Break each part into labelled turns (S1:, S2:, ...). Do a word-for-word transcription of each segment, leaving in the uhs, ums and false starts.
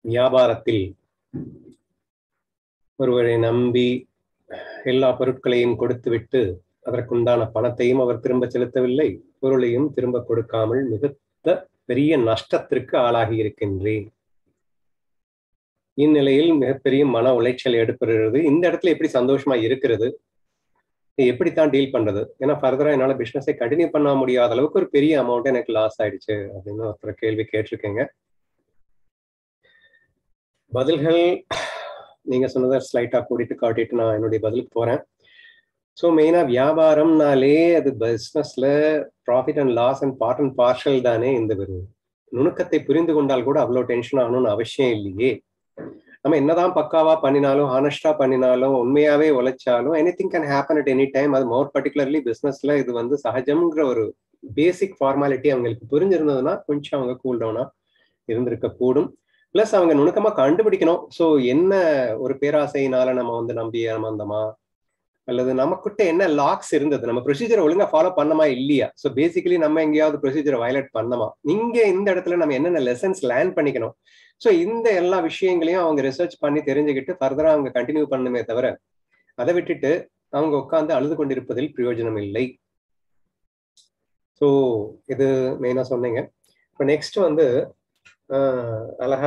S1: வியாபாரத்தில் ஒருவரை நம்பி எல்லா பொருட்களையும் கொடுத்துவிட்டு அதற்குண்டான பணத்தையும் அவர் திரும்ப செலுத்தவில்லை, பொருளையும் திரும்ப கொடுக்காமல் மிகுந்த பெரிய நஷ்டத்திற்கு ஆளாகி இருக்கின்றேன். இந்நிலையில் மிகப்பெரிய மன உளைச்சல் ஏற்படுகிறது. இந்த இடத்துல எப்படி சந்தோஷமா இருக்கிறது, எப்படித்தான் டீல் பண்றது? ஏன்னா ஃபர்தரா என்னால பிசினஸை கண்டினியூ பண்ண முடியாத அளவுக்கு ஒரு பெரிய அமௌண்ட் எனக்கு லாஸ் ஆயிடுச்சு அப்படின்னு ஒருத்தர் கேள்வி கேட்டிருக்கேங்க. பதில்கள் நீங்க சொன்னதை ஸ்லைட்டா கூட்டிட்டு காட்டிட்டு நான் என்னுடைய பதிலுக்கு போறேன். ஸோ மெயினா வியாபாரம்னாலே அது பிஸ்னஸ்ல profit and loss and part and parcel தானே. இந்த ஒரு நுணுக்கத்தை புரிந்து கொண்டால் கூட அவ்வளோ டென்ஷன் ஆகணும்னு அவசியம் இல்லையே. நம்ம என்னதான் பக்காவா பண்ணினாலும், ஹானஸ்டா பண்ணினாலும், உண்மையாவே உழைச்சாலும் anything can happen at any time. அது மோர் பர்டிகுலர்லி பிஸ்னஸ்ல இது வந்து சகஜம்ங்கிற ஒரு பேசிக் ஃபார்மாலிட்டி அவங்களுக்கு புரிஞ்சிருந்ததுன்னா கொஞ்சம் அவங்க கூல் டவுனா இருந்திருக்க கூடும். பிளஸ் அவங்க நுணுக்கமா கண்டுபிடிக்கணும். ஸோ என்ன ஒரு பேராசையினால நம்ம வந்து நம்பி ஏமாந்தோமா, அல்லது நமக்கிட்ட என்ன லாக்ஸ் இருந்தது, நம்ம ப்ரொசீஜரை ஒழுங்கா ஃபாலோ பண்ணமா இல்லையா. ஸோ பேசிக்கலி நம்ம எங்கேயாவது ப்ரொசீஜரை வயலேட் பண்ணமா, இங்க இந்த இடத்துல நம்ம என்னென்ன லெசன்ஸ் லேர்ன் பண்ணிக்கணும். ஸோ இந்த எல்லா விஷயங்களையும் அவங்க ரிசர்ச் பண்ணி தெரிஞ்சுக்கிட்டு ஃபர்தரா அவங்க கண்டினியூ பண்ணணுமே தவிர அதை விட்டுட்டு அவங்க உட்காந்து அழுது கொண்டிருப்பதில் பிரயோஜனம் இல்லை. ஸோ இது மெயினா சொன்னீங்க. இப்போ நெக்ஸ்ட் வந்து அழகா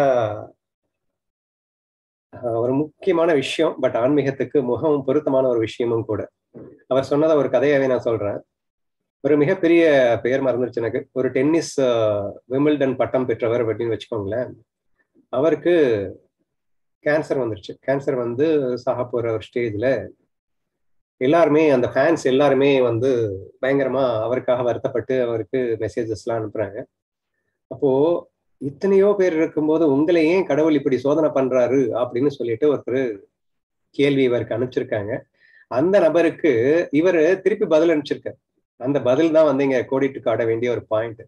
S1: ஒரு முக்கியமான விஷயம், பட் ஆன்மீகத்துக்கு மிகவும் பொருத்தமான ஒரு விஷயமும் கூட. அவர் சொன்னதை ஒரு கதையாவே நான் சொல்றேன். ஒரு மிகப்பெரிய பெயர் மறந்துருச்சு எனக்கு. ஒரு டென்னிஸ் விம்பிள்டன் பட்டம் பெற்றவர் அப்படின்னு வச்சுக்கோங்களேன். அவருக்கு கேன்சர் வந்துருச்சு. கேன்சர் வந்து சாக போற ஒரு ஸ்டேஜ்ல எல்லாருமே, அந்த ஃபேன்ஸ் எல்லாருமே வந்து பயங்கரமா அவருக்காக வருத்தப்பட்டு அவருக்கு மெசேஜஸ் எல்லாம் அனுப்புறாங்க. அப்போ இத்தனையோ பேர் இருக்கும்போது உங்களை ஏன் கடவுள் இப்படி சோதனை பண்றாரு அப்படின்னு சொல்லிட்டு ஒருத்தர் கேள்வி இவருக்கு அனுப்பிச்சிருக்காங்க. அந்த நபருக்கு இவர் திருப்பி பதில் அனுப்பிச்சிருக்காரு. அந்த பதில் தான் வந்து இங்க கோடிட்டு காட்ட வேண்டிய ஒரு பாயிண்ட்.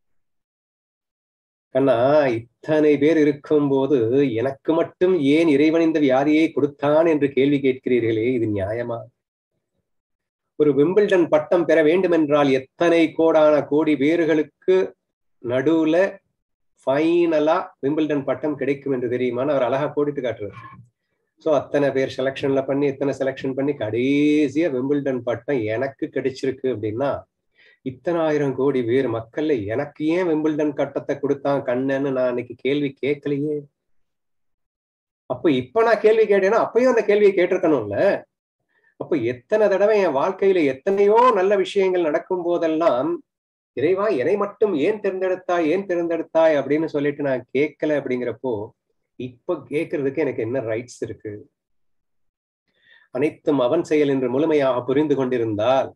S1: கண்ணா, இத்தனை பேர் இருக்கும் போது எனக்கு மட்டும் ஏன் இறைவன் இந்த வியாதியை கொடுத்தான் என்று கேள்வி கேட்கிறீர்களே, இது நியாயமா? ஒரு விம்பிள்டன் பட்டம் பெற வேண்டும் என்றால் எத்தனை கோடான கோடி பேர்களுக்கு நடுவுல ஃபைனலா விம்பிள்டன் பட்டம் கிடைக்கும் என்று தெரியுமான்னு அவர் அழகா கோடிட்டு காட்டுறாரு. ஸோ அத்தனை பேர் செலக்ஷன்ல பண்ணி இத்தனை செலக்ஷன் பண்ணி கடைசியா விம்பிள்டன் பட்டம் எனக்கு கிடைச்சிருக்கு அப்படின்னா, இத்தனை ஆயிரம் கோடி பேர் மக்கள்ல எனக்கு ஏன் விம்பிள்டன் கட்டத்தை கொடுத்தான் கண்ணன்னு நான் அன்னைக்கு கேள்வி கேட்கலையே. அப்ப இப்ப நான் கேள்வி கேட்டேன்னா அப்பயும் அந்த கேள்வியை கேட்டிருக்கணும்ல. அப்ப எத்தனை தடவை என் வாழ்க்கையில எத்தனையோ நல்ல விஷயங்கள் நடக்கும் போதெல்லாம் இறைவா என்னை மட்டும் ஏன் தேர்ந்தெடுத்தாய் ஏன் தேர்ந்தெடுத்தாய் அப்படின்னு சொல்லிட்டு நான் கேட்கல. அப்படிங்கிறப்போ இப்ப கேட்கறதுக்கு எனக்கு என்ன ரைட்ஸ் இருக்கு? அனைத்தும் அவன் செயல் என்று முழுமையாக புரிந்து கொண்டிருந்தால்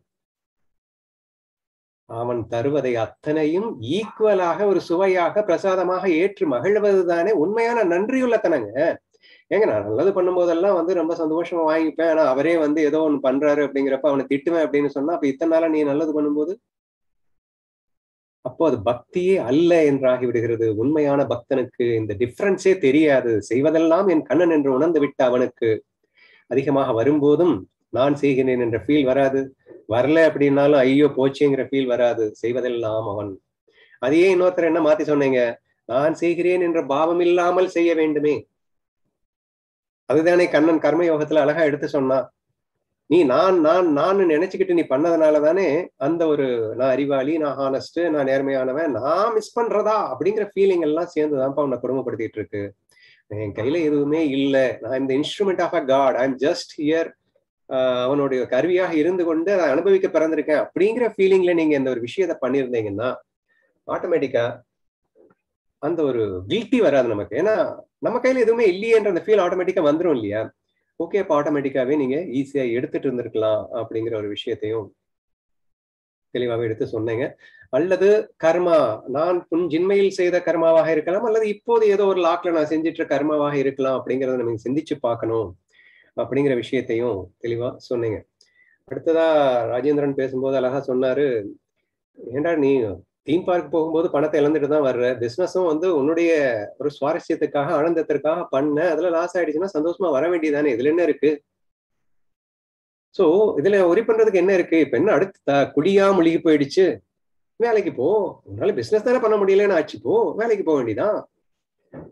S1: அவன் தருவதை அத்தனையும் ஈக்குவலாக ஒரு சுவையாக பிரசாதமாக ஏற்று மகிழ்வதுதானே உண்மையான நன்றியுள்ளத்தனங்க. ஏங்க, நான் நல்லது பண்ணும் போதெல்லாம் வந்து ரொம்ப சந்தோஷமா வாங்கிப்பேன். ஆனா அவரே வந்து ஏதோ ஒண்ணு பண்றாரு அப்படிங்கிறப்ப அவனை திட்டுவேன் அப்படின்னு சொன்னா அப்ப இத்தனை நாளா நீ நல்லது பண்ணும்போது அப்போ அது பக்தியே அல்ல என்றாகி விடுகிறது. உண்மையான பக்தனுக்கு இந்த டிஃபரன்ஸே தெரியாது. செய்வதெல்லாம் என் கண்ணன் என்று உணர்ந்து விட்ட அவனுக்கு அதிகமாக வரும்போதும் நான் செய்கிறேன் என்ற ஃபீல் வராது. வரல அப்படின்னாலும் ஐயோ போச்சுங்கிற ஃபீல் வராது. செய்வதெல்லாம் அவன். அதையே இன்னொருத்தர் என்ன மாத்தி சொன்னீங்க, நான் செய்கிறேன் என்ற பாவம் இல்லாமல் செய்ய வேண்டுமே. அதுதானே கண்ணன் கர்மயோகத்துல அழகா எடுத்து சொன்னா. நீ நான் நான் நான் நினைச்சுக்கிட்டு நீ பண்ணதுனால தானே அந்த ஒரு நான் அறிவாளி, நான் ஹானஸ்ட், நான் நேர்மையானவன், நான் மிஸ் பண்றதா அப்படிங்கிற ஃபீலிங் எல்லாம் சேர்ந்துதான்ப்பா உன்னை கொடுமைப்படுத்திட்டு இருக்கு. என் கையில எதுவுமே இல்லை. நான் இந்த instrument of a god, I am just here, அவனுடைய கருவியாக இருந்து கொண்டு அதை அனுபவிக்க பிறந்திருக்கேன் அப்படிங்கிற ஃபீலிங்ல நீங்க இந்த ஒரு விஷயத்த பண்ணியிருந்தீங்கன்னா ஆட்டோமேட்டிக்கா அந்த ஒரு கில்ட்டி வராது நமக்கு. ஏன்னா நம்ம கையில எதுவுமே இல்லையேன்ற அந்த ஃபீல் ஆட்டோமேட்டிக்கா வந்துடும் இல்லையா. ஓகே, அப்போ ஆட்டோமேட்டிக்காவே நீங்க ஈஸியா எடுத்துட்டு இருந்திருக்கலாம் அப்படிங்கிற ஒரு விஷயத்தையும் தெளிவாக எடுத்து சொன்னீங்க. அல்லது கர்மா, நான் உன் ஜின்மையில் செய்த கர்மாவாக இருக்கலாம், அல்லது இப்போது ஏதோ ஒரு லாக்ல நான் செஞ்சிட்டு கர்மாவாக இருக்கலாம் அப்படிங்கிறத நம்ம சிந்திச்சு பார்க்கணும் அப்படிங்கிற விஷயத்தையும் தெளிவா சொன்னீங்க. அடுத்ததா ராஜேந்திரன் பேசும்போது அழகா சொன்னாரு, ஏண்டா நீ தீம் பார்க் போகும்போது பணத்தை இழந்துட்டு தான் வர்ற, பிசினஸும் வந்து உன்னுடைய ஒரு சுவாரஸ்யத்துக்காக ஆனந்தத்திற்காக பண்ண, அதுல லாஸ் ஆயிடுச்சுன்னா சந்தோஷமா வர வேண்டியதானே, இதுல என்ன இருக்கு? சோ இதுல ஒரி பண்றதுக்கு என்ன இருக்கு? இப்ப என்ன அடுத்து குடியா முழுகி போயிடுச்சு, வேலைக்கு போ. உன்னால பிசினஸ் தானே பண்ண முடியலன்னு ஆச்சு, போ வேலைக்கு போக வேண்டியதான்.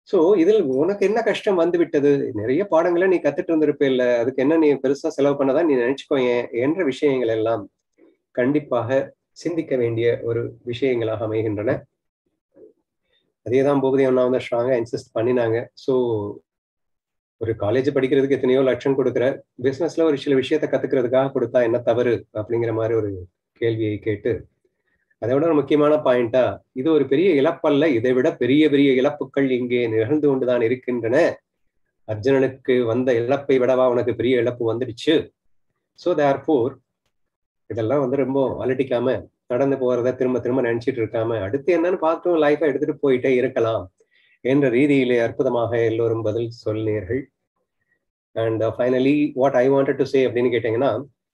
S1: சோ இதில் உனக்கு என்ன கஷ்டம் வந்து விட்டது? நிறைய பாடங்களை நீ கத்துட்டு இருந்திருப்ப இல்ல, அதுக்கு என்ன நீ பெருசா செலவு பண்ணதான் நீ நினைச்சுக்கோயேன் என்ற விஷயங்கள் எல்லாம் கண்டிப்பாக சிந்திக்க வேண்டிய ஒரு விஷயங்களாக அமைகின்றன. அதேதான் பூபதி அண்ணா வந்து ஸ்ட்ராங்கா இன்சிஸ்ட் பண்ணினாங்க. சோ ஒரு காலேஜ் படிக்கிறதுக்கு எத்தனையோ லட்சம் கொடுக்குற, பிசினஸ்ல ஒரு சில விஷயத்த கத்துக்கிறதுக்காக கொடுத்தா என்ன தவறு அப்படிங்கிற மாதிரி ஒரு கேள்வியை கேட்டு, அதை விட ஒரு முக்கியமான பாயிண்டா, இது ஒரு பெரிய இழப்பல்ல, இதை விட பெரிய பெரிய இழப்புகள் இங்கே நிகழ்ந்து கொண்டுதான் இருக்கின்றன. அர்ஜுனனுக்கு வந்த இழப்பை விடவா உனக்கு பெரிய இழப்பு வந்துடுச்சு. சோ தேர்ஃபோர் இதெல்லாம் வந்து ரொம்ப அலட்டிக்காம நடந்து போறத திரும்ப திரும்ப நினைச்சிட்டு இருக்காம அடுத்து என்னன்னு பார்த்தும் லைஃபை எடுத்துட்டு போயிட்டே இருக்கலாம் என்ற ரீதியிலே அற்புதமாக எல்லோரும் பதில் சொன்னீர்கள். And finally what I wanted to say அப்படின்னு கேட்டீங்கன்னா,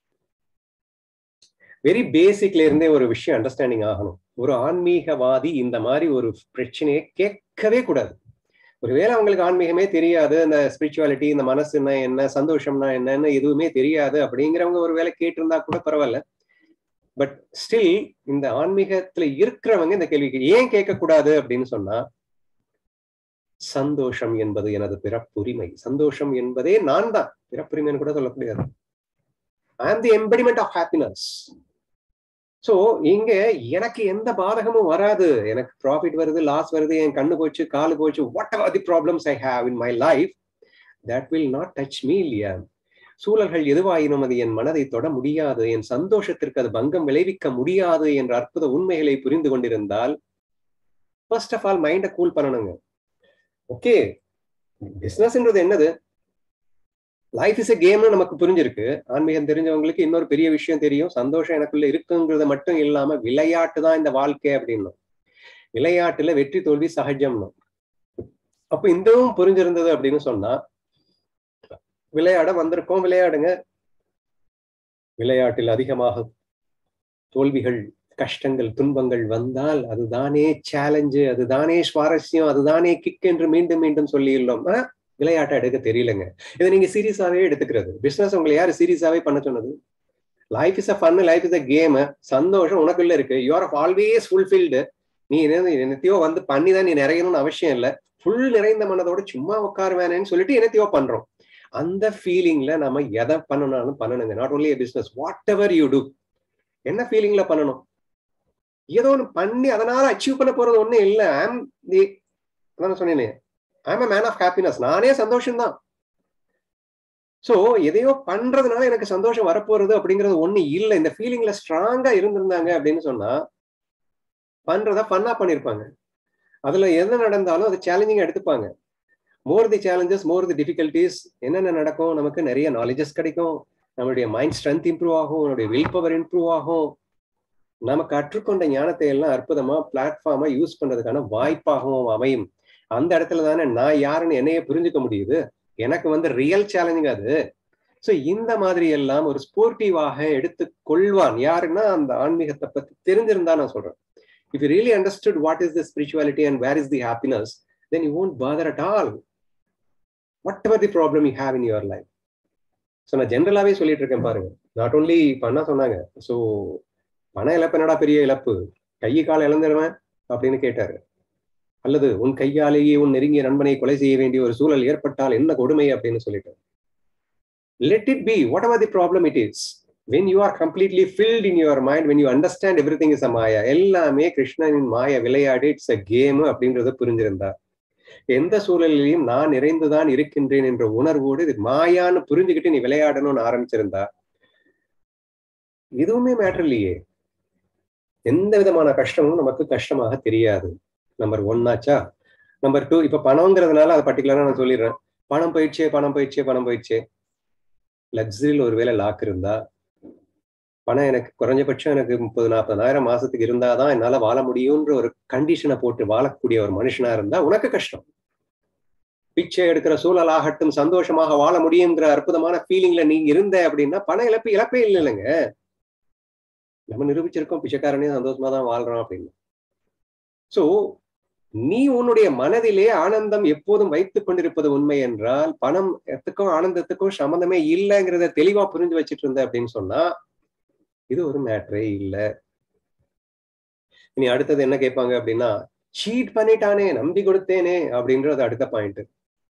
S1: வெரி பேசிக்ல இருந்தே ஒரு விஷயம் அண்டர்ஸ்டாண்டிங் ஆகணும். ஒரு ஆன்மீகவாதி இந்த மாதிரி ஒரு பிரச்சனையை கேட்கவே கூடாது. ஒருவேளை அவங்களுக்கு ஆன்மீகமே தெரியாது, அந்த ஸ்பிரிச்சுவாலிட்டி, இந்த மனசுன்னா என்ன, சந்தோஷம்னா என்னன்னு எதுவுமே தெரியாது அப்படிங்கிறவங்க ஒரு வேலை கேட்டிருந்தா கூட பரவாயில்ல. பட் ஸ்டில் இந்த ஆன்மீகத்துல இருக்கிறவங்க இந்த கேள்விக்கு ஏன் கேட்கக்கூடாது அப்படின்னு சொன்னா, சந்தோஷம் என்பது எனது பிறப்புரிமை. சந்தோஷம் என்பதே நான் தான். பிறப்புரிமைன்னு கூட சொல்ல முடியாது. I am the embodiment of happiness. So இங்க எனக்கு எந்த பாதகமும் வராது. எனக்கு ப்ராஃபிட் வருது, லாஸ் வருது, என் கண்ணு போச்சு, காலு போச்சு, whatever the problems I have in my life, that will not touch me இல்லையா. சூழல்கள் எதுவாயினும் அது என் மனதை தொட முடியாது, என் சந்தோஷத்திற்கு அது பங்கம் விளைவிக்க முடியாது என்ற அற்புத உண்மைகளை புரிந்து கொண்டிருந்தால், ஃபர்ஸ்ட் ஆஃப் ஆல் மைண்டை கூல் பண்ணணுங்க. ஓகே, பிசினஸ்ன்றது என்னது, லைஃப் இஸ் எ கேம்னு நமக்கு புரிஞ்சிருக்கு. ஆன்மீகம் தெரிஞ்சவங்களுக்கு இன்னொரு பெரிய விஷயம் தெரியும். சந்தோஷம் எனக்குள்ள இருக்குங்கிறத மட்டும் இல்லாம விளையாட்டு தான் இந்த வாழ்க்கை அப்படின்னும், விளையாட்டுல வெற்றி தோல்வி சகஜம்னு. அப்ப இந்தவும் புரிஞ்சிருந்தது அப்படின்னு சொன்னா, விளையாட வந்திருக்கோம், விளையாடுங்க. விளையாட்டில் அதிகமாக தோல்விகள், கஷ்டங்கள், துன்பங்கள் வந்தால் அதுதானே சேலஞ்சு, அதுதானே சுவாரஸ்யம், அதுதானே கிக் என்று மீண்டும் மீண்டும் சொல்லியுள்ளோம். விளையாட்டை எடுக்க தெரியலங்க. இதை நீங்க சீரியஸாவே எடுத்துக்கிறது. பிசினஸ் உங்களை யாரு சீரியஸாவே பண்ண சொன்னது? Life is a fun, life is a game. சந்தோஷம் உனக்குள்ள இருக்கு. You are always fulfilled. நீ என்னத்தையோ வந்து பண்ணிதான் நீ நிறையணும்னு அவசியம் இல்லை. ஃபுல் நிறைந்த மனதோட சும்மா உட்காருவேனேன்னு சொல்லிட்டு என்னத்தையோ பண்றோம். அந்த ஃபீலிங்ல நம்ம எதை பண்ணனாலும் பண்ணணுங்க. Not only business, whatever you do. என்ன ஃபீலிங்ல பண்ணணும்? ஏதோ ஒன்று பண்ணி அதனால அச்சீவ் பண்ண போறது ஒண்ணும் இல்லை. ஐம் தி அதான் சொன்னேனே, I'm a man of happiness. நானே சந்தோஷம்தான். சோ எதையோ பண்றதுனால எனக்கு சந்தோஷம் வரப்போறது அப்படிங்கிறது ஒண்ணு இல்லை. இந்த ஃபீலிங்ல ஸ்ட்ராங்கா இருந்திருந்தாங்க அப்படின்னு சொன்னா, பண்றதா ஃபன்னா பண்ணிருப்பாங்க. அதுல என்ன நடந்தாலும் அது சேலஞ்சிங்கா எடுத்துப்பாங்க. More the challenges, more the difficulties. என்னென்ன நடக்கும், நமக்கு நிறைய நாலேஜஸ் கிடைக்கும், நம்மளுடைய மைண்ட் ஸ்ட்ரென்த் இம்ப்ரூவ் ஆகும், நம்மளுடைய வில் பவர் இம்ப்ரூவ் ஆகும். நம்ம கற்றுக்கொண்ட ஞானத்தை எல்லாம் அற்புதமா பிளாட்ஃபார்மா யூஸ் பண்றதுக்கான வாய்ப்பாகவும் அமையும். அந்த இடத்துல தானே நான் யாருன்னு என்னையே புரிஞ்சுக்க முடியுது. எனக்கு வந்து ரியல் சேலஞ்சிங் அது. சோ இந்த மாதிரி எல்லாம் ஒரு ஸ்போர்ட்டிவாக எடுத்து கொள்வான் யாருன்னா, அந்த ஆன்மீகத்தை பத்தி தெரிஞ்சிருந்தா நான் சொல்றேன். If you really understood what is the spirituality and where is the happiness, then you won't bother at all whatever the problem you have in your life. So நான் ஜென்ரலாவே சொல்லிட்டு இருக்கேன் பாருங்க. நாட் ஓன்லி பண்ணா சொன்னாங்க. சோ பண இழப்பு என்னடா பெரிய இழப்பு, கை கால இழந்துருவேன் அப்படின்னு கேட்டாரு. அல்லது உன் கையாலேயே உன் நெருங்கிய நண்பனை கொலை செய்ய வேண்டிய ஒரு சூழல் ஏற்பட்டால் என்ன கொடுமை அப்படின்னு சொல்லிட்டு, let it be whatever the problem it is. When you are completely filled in your mind, when you understand everything is a maya, எல்லாமே கிருஷ்ணனின் மாய விளையாடு, இட்ஸ் a game அப்படின்றத புரிஞ்சிருந்தா, எந்த சூழலிலையும் நான் நிறைந்துதான் இருக்கின்றேன் என்ற உணர்வோடு இது மாயான்னு புரிஞ்சுக்கிட்டு நீ விளையாடணும்னு ஆரம்பிச்சிருந்தா, எதுவுமே மேட்டர் இல்லையே. எந்த விதமான கஷ்டமும் நமக்கு கஷ்டமாக தெரியாது. நம்பர் ஒன் ஆச்சா. நம்பர் டூ, இப்ப பணம்ங்கிறதுனால அதை பர்டிகுலரா நான் சொல்லிடுறேன். பணம் போயிடுச்சே பணம் போயிடுச்சே பணம் போயிடுச்சே. லக்ஸரியில் ஒருவேளை லாக் இருந்தா, பணம் எனக்கு குறைஞ்சபட்சம் எனக்கு முப்பது நாற்பதாயிரம் மாசத்துக்கு இருந்தாதான் என்னால வாழ முடியும்ன்ற ஒரு கண்டிஷனை போட்டு வாழக்கூடிய ஒரு மனுஷனா இருந்தா உனக்கு கஷ்டம். பிச்சை எடுக்கிற சூழல் ஆகட்டும், சந்தோஷமாக வாழ முடியுங்கிற அற்புதமான ஃபீலிங்ல நீங்க இருந்த அப்படின்னா பண இழப்பு இழப்பே இல்லைங்க. நம்ம நிரூபிச்சிருக்கோம் பிச்சைக்காரனே சந்தோஷமா தான் வாழ்றோம் அப்படின்னு. சோ நீ உன்னுடைய மனதிலே ஆனந்தம் எப்போதும் வைத்துக் கொண்டிருப்பது உண்மை என்றால், பணம் எத்துக்கும் ஆனந்தத்துக்கும் சம்மந்தமே இல்லைங்கிறத தெளிவா புரிஞ்சு வச்சுட்டு இருந்த அப்படின்னு சொன்னா, இது ஒரு மேட்டரே இல்லை. இனி அடுத்தது என்ன கேட்பாங்க அப்படின்னா, சீட் பண்ணிட்டானே, நம்பி கொடுத்தேனே அப்படின்றது அடுத்த பாயிண்ட்.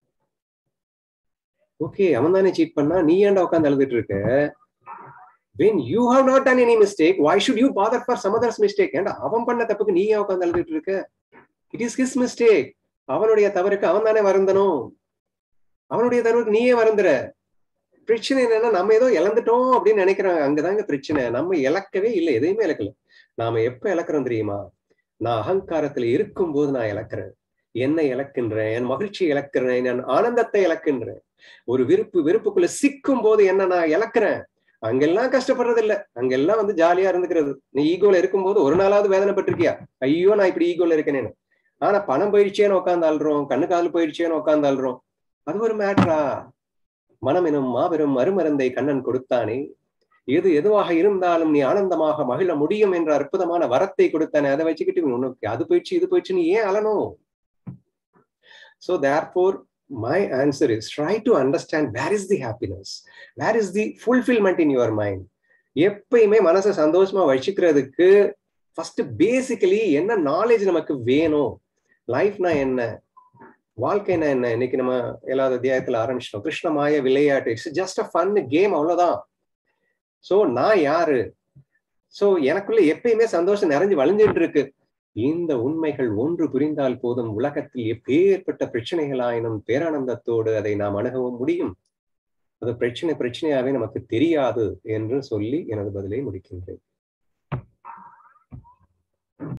S1: ஓகே, அவன் தானே சீட் பண்ணா, நீ ஏன்டா உட்கார்ந்து அழுதுட்டு இருக்க? when you have not done any mistake, why should you bother for some other's mistake? ஏன்டா அவன் பண்ண தப்புக்கு நீ ஏன் உட்கார்ந்து அழுதுட்டு இருக்க? it is his mistake. அவனுடைய தவறுக்கு அவன் தானே வருந்தணும். அவனுடைய தவறுக்கு நீயே வருந்துற. பிரச்சனை என்னன்னா, நம்ம ஏதோ இழந்துட்டோம் அப்படின்னு நினைக்கிறாங்க. அங்கதாங்க பிரச்சனை. நம்ம இழக்கவே இல்லை, எதையுமே இழக்கல. நாம எப்ப இழக்கிறோம் தெரியுமா? நான் அகங்காரத்துல இருக்கும் போது நான் இழக்கிறேன். என்னை இழக்கின்றேன், என் மகிழ்ச்சியை இழக்கிறேன், என் ஆனந்தத்தை இழக்கின்றேன். ஒரு விருப்பு வெறுப்புக்குள்ள சிக்கும் போது என்ன நான் இழக்கிறேன். அங்கெல்லாம் கஷ்டப்படுறது இல்ல, அங்கெல்லாம் வந்து ஜாலியா இருந்துக்கிறது. நீ ஈகோல இருக்கும்போது ஒரு நாளாவது வேதனைப்பட்டிருக்கியா? ஐயோ நான் இப்படி ஈகோல இருக்கேன்னு. ஆனா பணம் போயிடுச்சேன்னு உட்காந்து அல்றோம், கண்ணு கால் போயிடுச்சேன்னு உட்காந்து அல்றோம். அது ஒரு மேட்ரா? மனம் எனும் மாபெரும் மறுமருந்தை கண்ணன் கொடுத்தானே, எது எதுவாக இருந்தாலும் நீ ஆனந்தமாக மகிழ முடியும் என்ற அற்புதமான வரத்தை கொடுத்தானே, அதை வச்சுக்கிட்டு உனக்கு அது போயிடுச்சு இது போயிடுச்சு நீ ஏன் அழணும்? So therefore my answer is, try to understand where is the happiness, where is the fulfillment in your mind. எப்பயுமே மனசை சந்தோஷமா வச்சுக்கிறதுக்கு ஃபர்ஸ்ட் பேசிக்கலி என்ன நாலேஜ் நமக்கு வேணும்? லைஃப்னா என்ன, வாழ்க்கைனா என்ன? இன்னைக்கு நம்ம ஏழாவது அத்தியாயத்துல ஆரம்பிச்சிட்டோம். கிருஷ்ண மாய விளையாட்டு, it's just a fun game, அவ்வளவுதான். சோ நான் யாரு? சோ எனக்குள்ள எப்பயுமே சந்தோஷம் நிறைஞ்சு வழிஞ்சிட்டு இருக்கு. இந்த உண்மைகள் ஒன்று புரிந்தால் போதும், உலகத்தில் எப்பேற்பட்ட பிரச்சனைகளாயினும் பேரானந்தத்தோடு அதை நாம் அணுகவும் முடியும். அது பிரச்சனை பிரச்சனையாவே நமக்கு தெரியாது என்று சொல்லி எனது பதிலை முடிக்கின்றேன்.